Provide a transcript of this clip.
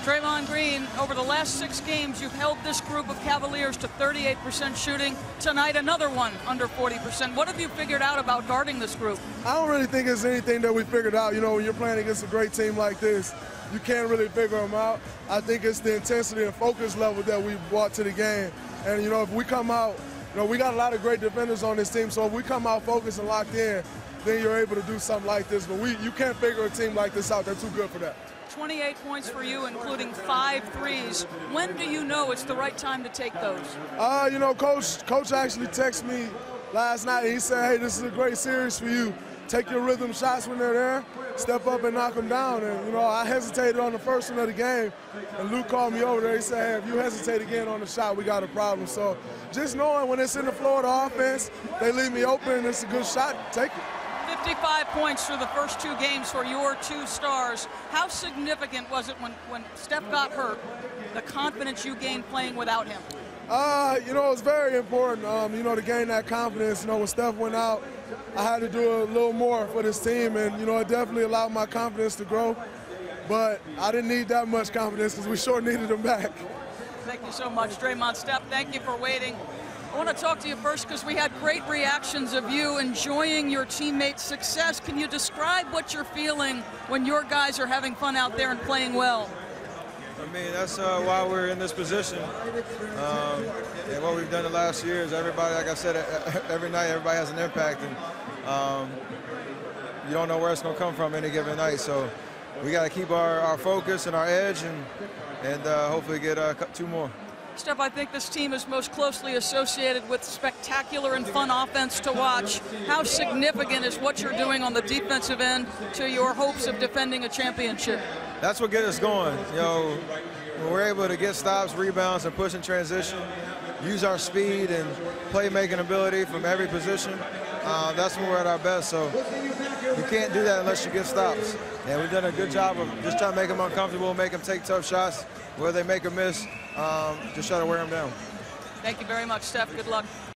Draymond Green, over the last 6 games, you've held this group of Cavaliers to 38% shooting. Tonight, another one under 40%. What have you figured out about guarding this group? I don't really think it's anything that we figured out. You know, when you're playing against a great team like this, you can't really figure them out. I think it's the intensity and focus level that we brought to the game. And, you know, if we come out, you know, we got a lot of great defenders on this team, so if we come out focused and locked in, then you're able to do something like this. But you can't figure a team like this out. They're too good for that. 28 points for you, including 5 threes. When do you know it's the right time to take those? You know, Coach actually texted me last night, and he said, hey, this is a great series for you. Take your rhythm shots when they're there, step up and knock them down. And, you know, I hesitated on the first one of the game, and Luke called me over there. He said, hey, if you hesitate again on the shot, we got a problem. So just knowing when it's in the flow of the offense, they leave me open, and it's a good shot, take it. 55 points through the first 2 games for your 2 stars. How significant was it when Steph got hurt, the confidence you gained playing without him? You know, it's very important, you know, to gain that confidence. You know, when Steph went out, I had to do a little more for this team, and, you know, it definitely allowed my confidence to grow. But I didn't need that much confidence because we sure needed him back. Thank you so much, Draymond. Steph, thank you for waiting. I want to talk to you first because we had great reactions of you enjoying your teammates' success. Can you describe what you're feeling when your guys are having fun out there and playing well? I mean, that's why we're in this position. And what we've done the last year is everybody, like I said, every night everybody has an impact. And you don't know where it's going to come from any given night. So we got to keep our focus and our edge and hopefully get 2 more. Steph, I think this team is most closely associated with spectacular and fun offense to watch. How significant is what you're doing on the defensive end to your hopes of defending a championship? That's what gets us going. You know, when we're able to get stops, rebounds, and push in transition, use our speed and playmaking ability from every position, that's when we're at our best. So you can't do that unless you get stops. And we've done a good job of just trying to make them uncomfortable, make them take tough shots. Where they make a miss, just try to wear them down. Thank you very much, Steph. Good luck.